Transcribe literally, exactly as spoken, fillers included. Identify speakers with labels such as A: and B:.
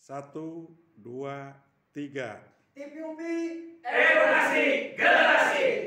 A: Satu, dua, tiga.
B: T P U P
C: Edukasi Generasi.